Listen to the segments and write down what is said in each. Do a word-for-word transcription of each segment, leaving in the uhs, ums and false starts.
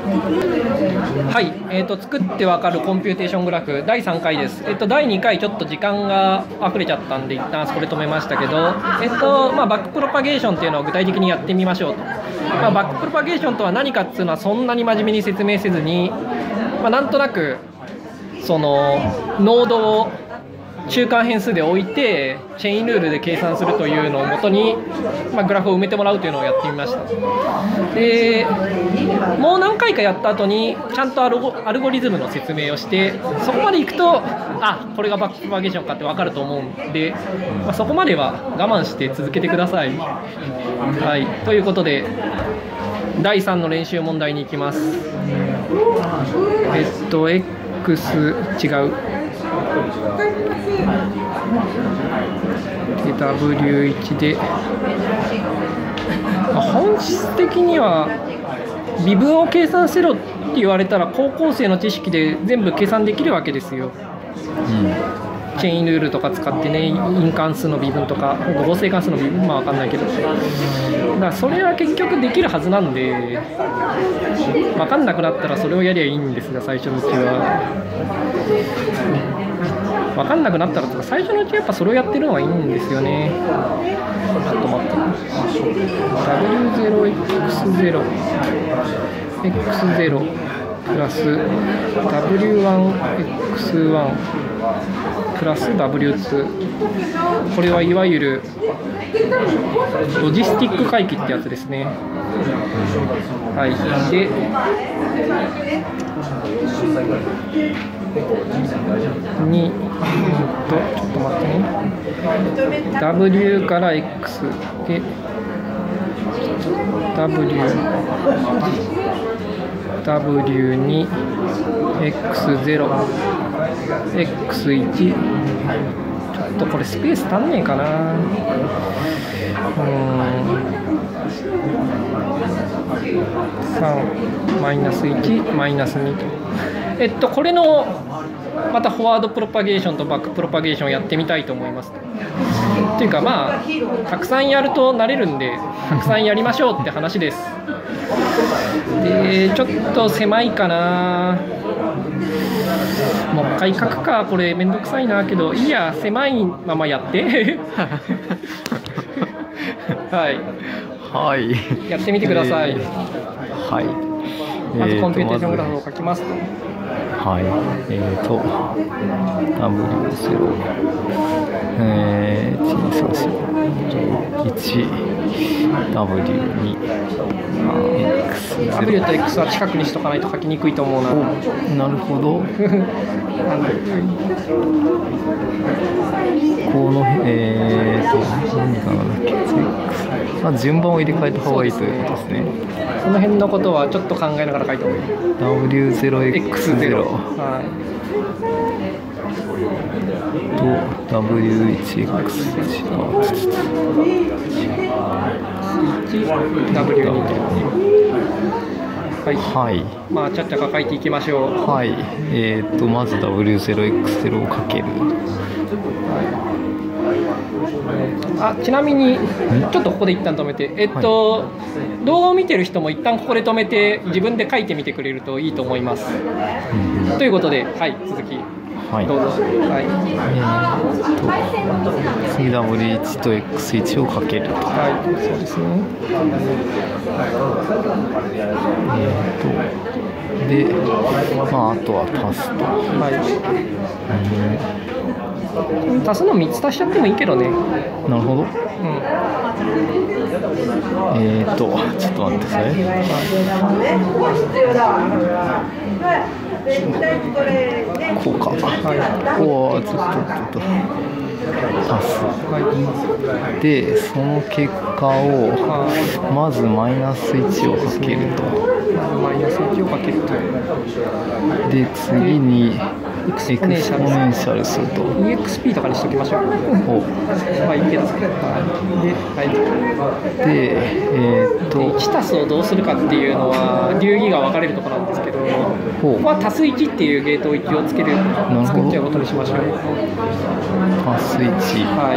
はい、えーと、作ってわかるコンピューテーショングラフだいさんかいです。えーと、だいにかいちょっと時間が溢れちゃったんで一旦それ止めましたけど、えーとまあ、バックプロパゲーションっていうのを具体的にやってみましょうと。まあ、バックプロパゲーションとは何かっていうのはそんなに真面目に説明せずに、まあ、なんとなくそのノードを中間変数で置いてチェインルールで計算するというのをもとに、まあ、グラフを埋めてもらうというのをやってみました。でもう何回かやった後にちゃんとアルゴ、アルゴリズムの説明をしてそこまでいくとあこれがバックプロパゲーションかって分かると思うんで、まあ、そこまでは我慢して続けてください。はい、ということでだいさんの練習問題に行きます。えっと X 違うで ダブリューワン で本質的には微分を計算せろって言われたら高校生の知識で全部計算できるわけですよ、うん、チェインルールとか使ってね、因関数の微分とか合成関数の微分まあ分かんないけど、だからそれは結局できるはずなんで分かんなくなったらそれをやりゃいいんですが、最初のうちは分かんなくなったらとか最初のうちはやっぱそれをやってるのがいいんですよね。ちょっと待って ダブリューゼロエックスゼロ エックスゼロ プラス ダブリューワンエックスワン プラス ダブリューツー、 これはいわゆるロジスティック回帰ってやつですね。はい、でにとちょっと待ってね ダブリュー から X で Wダブリューに エックスゼロ エックスワン ちょっとこれスペース足んねえかな。うーんさんマイナスいちマイナスにと、えっとこれのまたフォワードプロパゲーションとバックプロパゲーションをやってみたいと思います。っていうかまあたくさんやると慣れるんでたくさんやりましょうって話です。でちょっと狭いかな、もう一回書くか、これめんどくさいなけどいいや、狭いままやってはいはい、 やってみてください。 えー、はい、 まずコンピューテーショングラフを書きますと、 はい、えーと ダブリューゼロ えー、いち、に、さん、よん、いち ダブリューに X ダブリュー と X は近くにしとかないと書きにくいと思うな。 なるほどこのえーと何かなんだっけ、まあ、順番を入れ替えた方がいいということですね。 その辺のことはちょっと考えながら書いた方がいい。 ダブリューゼロエックスゼロ と ダブリューワンエックスワンダブリューに はい、 はい、 まあちゃっちゃか書いていきましょう。 はい、えーとまず ダブリューゼロエックスゼロ をかける。 あちなみにちょっとここで一旦止めて、えっと、はい、動画を見てる人も一旦ここで止めて自分で書いてみてくれるといいと思います、うん、ということで、はい、続き、はい、どうぞ。はい、 えー、と次 ダブリューワン と エックスワン をかけると、 はい、そうですね。 えー、とで、まあ、あとは足すと、はい、 うん足すのみっつ足しちゃってもいいけどね。 なるほど、うん、えーとちょっと待ってください。こうか、はい、こうちょっとちょっと足す、はい、でその結果をまずマイナスいちをかけると、 マイナスいちをかけると、 で次にエクスポネンシャルするとイーエックスピー とかにしときましょう。まあいいけど、はい、 で、えー、っといちたすをどうするかっていうのは流儀が分かれるところなんですけど、 ほうここは足すいちっていうゲートを一応つける作っちゃうことにしましょう。 足すいち、 は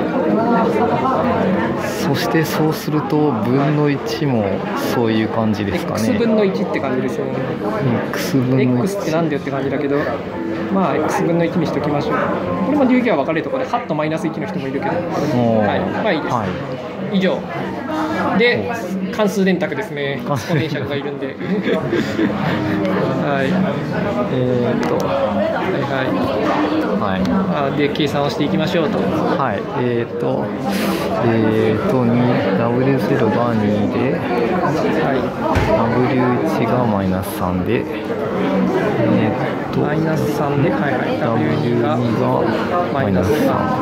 そしてそうすると分のいちもそういう感じい、 ですかね。 X 分のいちって感じですよね。 X 分のいち X ってなんだよって感じだけど、まあ X 分のいちにしておきましょう。これも流儀は分かれるところではちとマイナスいちの人もいるけど、はい、まあいいです、 はい、 以上で関数電卓ですね。エクスポネンシャルがいるんではい、えー、っとはいはい、はい、あで計算をしていきましょうと。 はい、えー、っとえー、っと ダブリューゼロ がにで、はい、ダブリューいち がマイナスさんで、えー、っとマイナスさんで、はいはい、ダブリューに がマイナスさん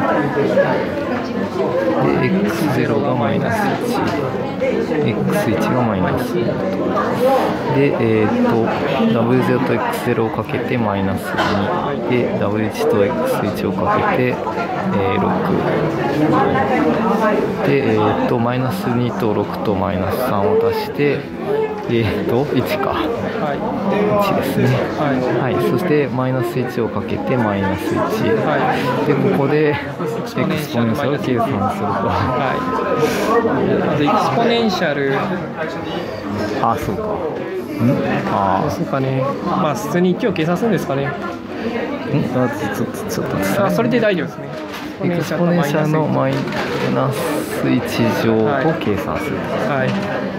で エックスゼロ がマイナスいち、エックスいち がマイナスで、えー、っと ダブリューゼロ と エックスゼロ をかけてマイナスにで ダブリューいち と エックスいち をかけて、えー、ろくで、えー、っとマイナスにとろくとマイナスさんを足してえー、っといちか、はい、いちですね、はいはい、そしてマイナスいちをかけてマイナスいち、はい、でここでエクスポネンシャルを計算すると、 はい、まずエクスポネンシャル、 あ、そうか、んあどうするかね、まあ普通にいちを計算するんですかね。んあちょっとちょっとですね、 あ、それで大丈夫ですね。 エクスポネンシャルのマイナスいち乗を計算する、 はい、はい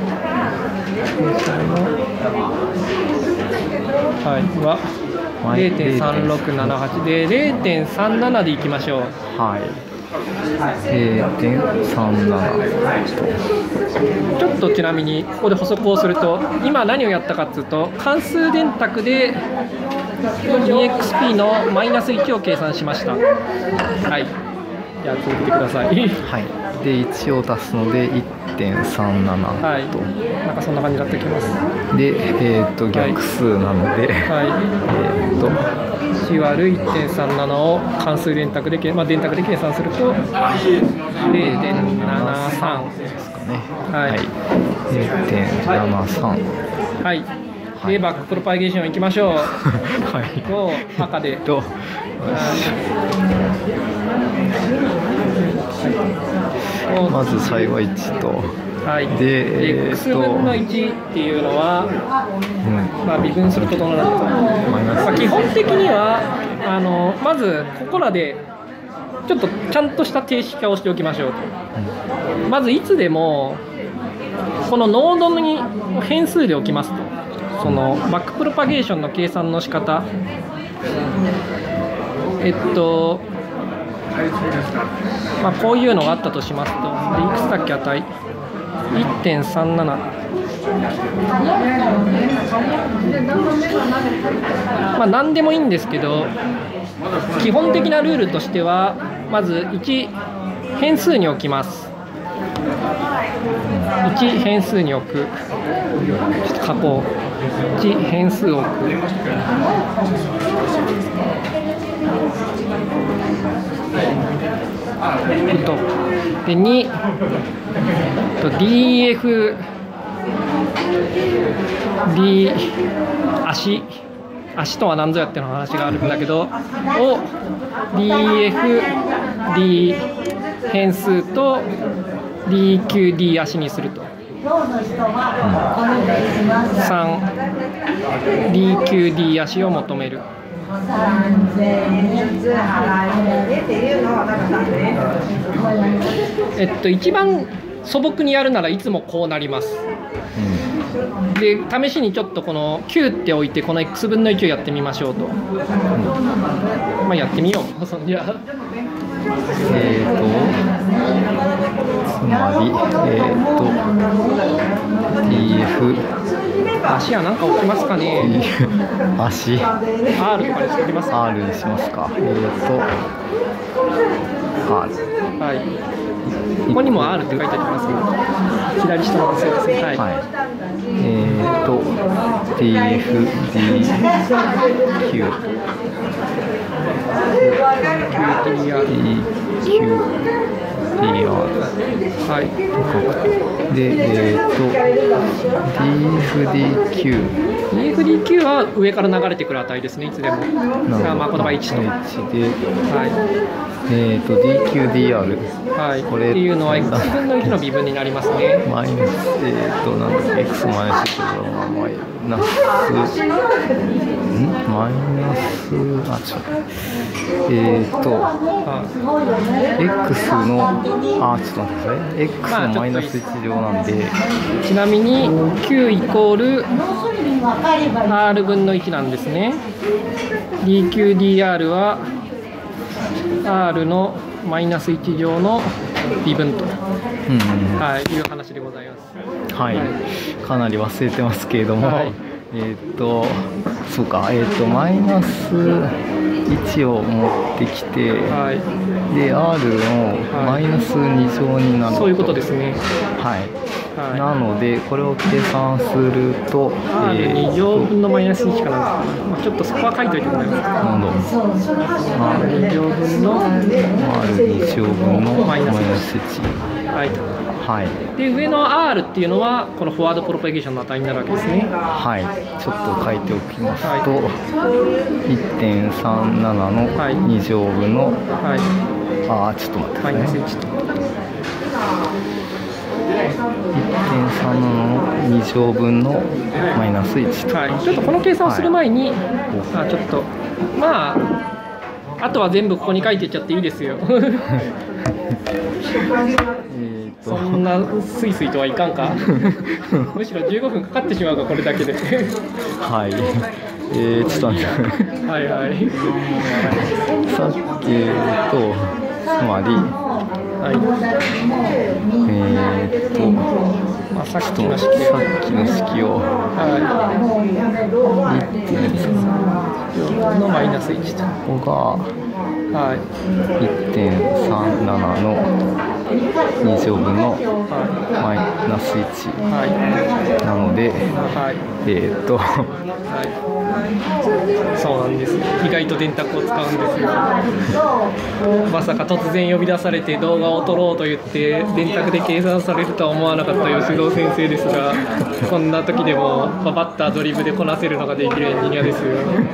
はい、は ゼロてんさんろくななはち で ゼロてんさんなな でいきましょう。 はい、ゼロてんさんななちょっとちなみにここで補足をすると、今何をやったかというと関数電卓で イーエックスピー のマイナスいちを計算しました。はい、じゃあ続けてください。はい、 でいちを足すので いってんさんなな と、 はい、なんかそんな感じになってきます。 で、えー、と逆数なので、はい、えー、といち割る いってんさんなな を関数電卓で、まあ、電卓で計算すると ゼロてんななさんですかね。 はい、 はい、ゼロてんななさん、 はい、でバックプロパゲーションいきましょう。はい、と赤でと、まず最後はいちと、 はい、 で、 えー、X 分のいちっていうのは、うん、まあ微分するとどうなるのか、まあ、基本的にはあのまずここらでちょっとちゃんとした定式化をしておきましょうと、うん、まずいつでもこのノードに変数で置きますと、そのバックプロパゲーションの計算の仕方、えっとまあ、こういうのがあったとしますと、でいくつだっけ値 いってんさんなな、まあ何でもいいんですけど、基本的なルールとしてはまずいち変数に置きます。いち変数に置く、ちょっと書こう、いち変数を置く、とでにと ディーエフ D 足足とは何ぞやっての話があるんだけどを ディーエフ D 変数と ディーキューディー 足にすると、さん ディーキューディー 足を求める。えっと一番素朴にやるならいつもこうなります。うん、で試しにちょっとこのきゅうっておいてこの x 分のいちをやってみましょうと、うん、まあやってみよう。じゃあえーとつまりえーと ディーエフ足は何か置きますかね。 足 R とかにしますか。 R にしますか。えーと R、 はい、ここにも R って書いてありますけど、左下のそうですね。はい、はい、 えーと ディーエフ ディーキュー ディーキューはい、 で、えー、と ディーエフディーキューディーエフディーキュー は上から流れてくる値ですね、いつでも。まあ、この場合いちと。 いちで、 はい、 えー、と ディーキューディーアール、 はい、 これっていうのは x 分のいちの微分になりますね。 マイナス、えー、となんだっけ x マイナスマイナスんマイナスあちょっとえー、と、はい、x のあちょっと待ってください x のマイナスいち乗なんで、 ちなみに Q イコール R 分のいちなんですね。 ディーキューディーアール は R のマイナスいち乗の微分と、うんうん、はい、いう話でございます。 はい、はい、かなり忘れてますけれども、はい、えっ、ー、とそうか、えっ、ー、とマイナスいちを持ってきて、はい、で R のマイナスに乗になると、 そういうことですね。 はい、はい、なのでこれを計算するとアールに 乗分のマイナスいちかな、まあ、ちょっとそこは書いておいてもらえますか。 なるほど。 アールに 乗分のアールに 乗分のマイナスいち、 はいはい、 で上の R っていうのはこのフォワードプロパゲーションの値になるわけですね。 はい、ちょっと書いておきますと、はい、いってんさんなな のに乗分の、はい、あちょっと待ってくださいね、マイナスいちと いってんさんなな のに乗分のマイナスいちと、 はい、ちょっとこの計算をする前に、はい、あちょっとまああとは全部ここに書いていっちゃっていいですよ。そんなスイスイとはいかんか。むしろじゅうごふんかかってしまうか、これだけで。 はい、えー、ちょっと待って。 はいはい。 さっきとつまり、はい、えー、っと、 まあ、さっきの式さっきの式を、はい、いってんさんのマイナスいちと、 ここが、はい、いってんさんなな のに乗分のマイナスいち、はい、なので、はい、えー、っと、はい、 そうなんです。意外と電卓を使うんですよ。まさか突然呼び出されて動画を撮ろうと言って電卓で計算されるとは思わなかった吉堂先生ですが、こんな時でもババッタードリブでこなせるのができるエンジニアですよ。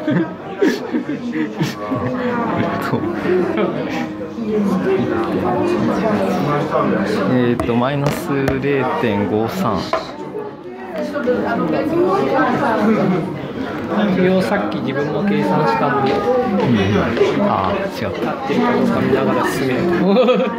えっとマイナス れいてんごさん、 それをさっき自分も計算したんで、うん、 ああ違ったっていうかどうか見ながら進めると。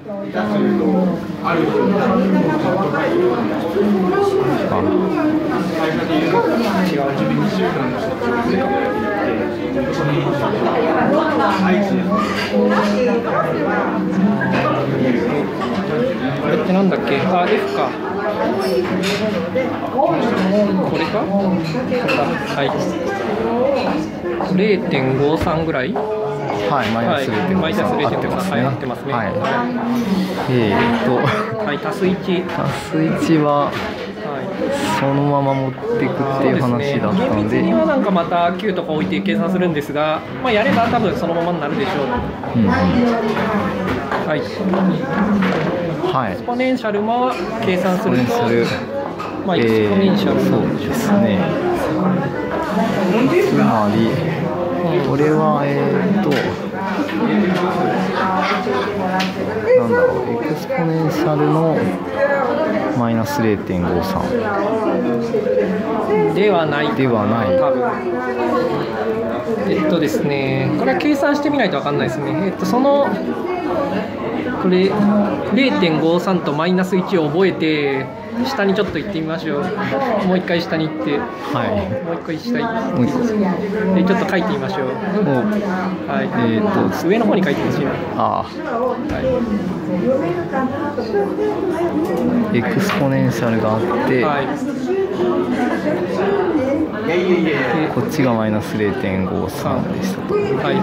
これってなんだっけ？あ、F か。これか？はい。れいてんごさんぐらい？ はい、マイナス れいてんごさん、 マイナス れいてんごさん、はい、合ってますね。はい、 えー、っと、はい、足すいち。 足すいちは、そのまま持っていくっていう話だったので、 厳密にはなんかまたきゅうとか置いて計算するんですが、まあ、やれば多分そのままになるでしょう。うん、はい。はい。エクスポネンシャルも計算すると、まあ、エクスポネンシャル、 えー、そうですね。つまり、これはえー、っとなんだろう、エクスポネンシャルのマイナス れいてんごさんではないではない多分。えっとですね、これは計算してみないと分かんないですね。えっとそのこれ れいてんごさん とマイナスいちを覚えて下にちょっと行ってみましょう。もう一回下に行って、はい、もう一回下に行ってでちょっと書いてみましょう。はい、えー、と上の方に書いてほしいな。あ、はい、 エクスポネンシャルがあって、はい、こっちがマイナス れいてんごさん でしたと。はい、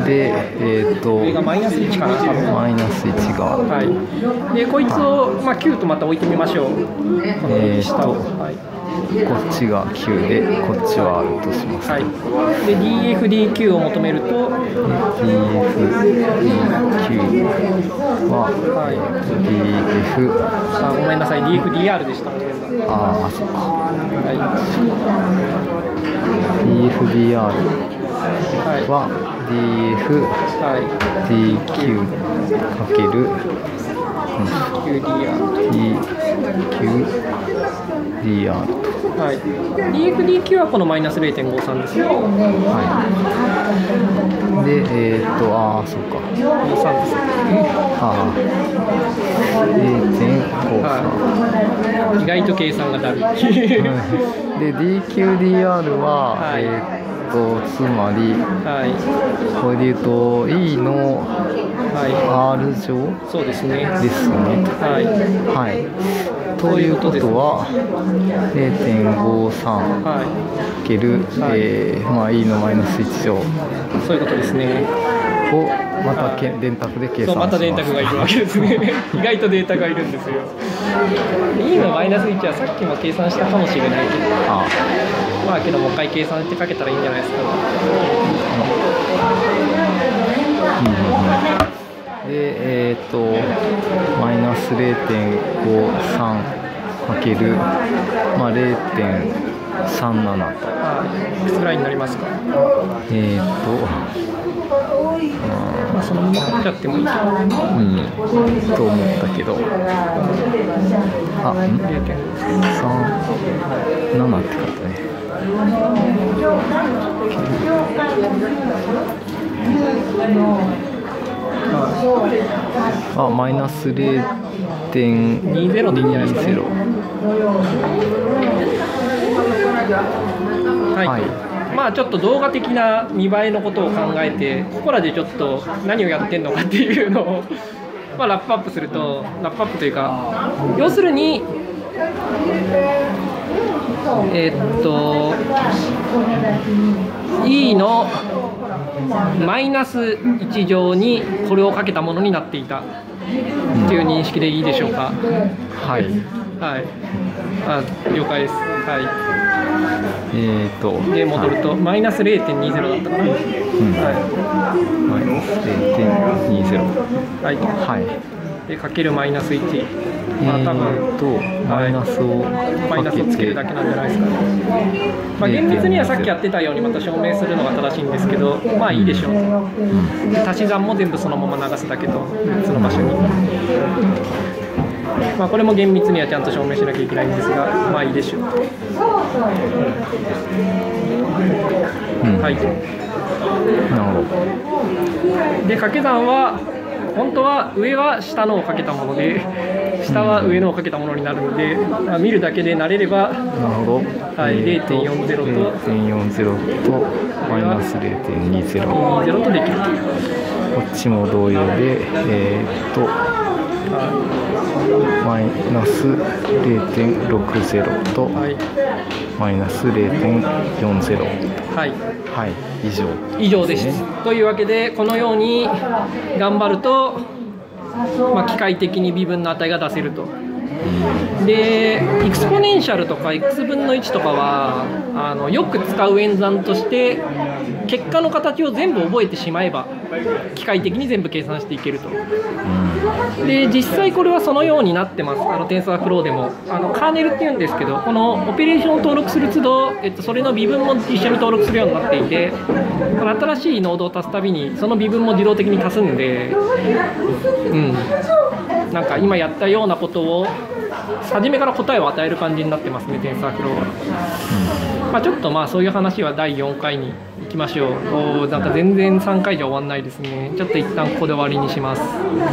で、えー、とこれがマイナスいちかな。 マイナスいちが、 はい、でこいつを、まあ、きゅうとまた置いてみましょう。 えー、と、 はい、 こっちが Q でこっちは R とします。 はい、で ディーエフディーキュー を求めると ディーエフディーキュー は、はい、ディーエフあごめんなさい ディーエフディーアール でした。 ああそっか、 はい、 ディーエフディーアール は ディーエフディーキュー かける ディーキューディーアール と、 はい、ディーエフディーキュー はこのマイナス れいてんごさん ですね。はい、 でえー、っとああそうかごさんですね。 ああ れいてんごさん、 はい、意外と計算がだるいで ディーキューディーアール は、はい、えーつまり、はい、これでいうと E の R 乗、 そうですね。 ですね。はい。はい。ということは れいてんごさん かける、はい、えー、まあ E のマイナスいち乗。 そういうことですね。 をまたけ、はい、電卓で計算します。そうまた電卓がいるわけですね。 意外とデータがいるんですよ。E のマイナスいちはさっきも計算したかもしれないけど。ああまあけどもう一回計算してかけたらいいんじゃないですか。 うん、でえっ、ー、とマイナス れいてんごさん かけるまあ れいてんさんなな と、 はい、いくつぐらいになりますか。 えっ、ー、とまあそのまま書っちゃってもいいけど、うん、 と思ったけど、あ、ん れいてんさんなな って書いたね。あ、マイナス れいてんにゼロ でいいんじゃないですかね。 はい、はい、まあちょっと動画的な見栄えのことを考えてここらでちょっと何をやってんのかっていうのをまあラップアップすると、ラップアップというか要するにえー、っと E のマイナスいち乗にこれをかけたものになっていたっていう認識でいいでしょうか。 はい、 はい、あ了解です。はい、 えー、っとで戻ると、はい、マイナス れいてんにゼロ だったかな、うん、はい、 マイナス れいてんにゼロはい、はい、でかけるマイナスいち、まあ多分とマイナスをマイナスをつけるだけなんじゃないですかね。まあ厳密にはさっきやってたようにまた証明するのが正しいんですけど、まあいいでしょう。うん、足し算も全部そのまま流すだけと別の場所に。まあこれも厳密にはちゃんと証明しなきゃいけないんですが、まあいいでしょう。うん、はい。 なるほど。で掛け算は本当は上は下のをかけたもので下は上のをかけたものになるので、まあ、見るだけで慣れれば、 なるほど、 はい、れいてんよんゼロ と れいてんよんゼロ とマイナス れいてんにゼロとできるという、 こっちも同様で、えー、っとマイナス れいてんろくゼロ と、はい、マイナス れいてんよんゼロ、 はい、 はい、以上、 以上です。というわけでこのように頑張ると、まあ、機械的に微分の値が出せると。でエクスポネンシャルとか x 分のいちとかはあのよく使う演算として結果の形を全部覚えてしまえば機械的に全部計算していけると。で実際これはそのようになってます。あの TensorFlow でもあのカーネルっていうんですけど、このオペレーションを登録する都度、えっと、それの微分も一緒に登録するようになっていて、この新しいノードを足すたびにその微分も自動的に足すんで、うん、なんか今やったようなことを初めから答えを与える感じになってますね、TensorFlow は。うん、まあ、ちょっとまあそういう話はだいよんかいに行きましょう。おなんか全然さんかいじゃ終わんないですね。ちょっと一旦ここで終わりにします。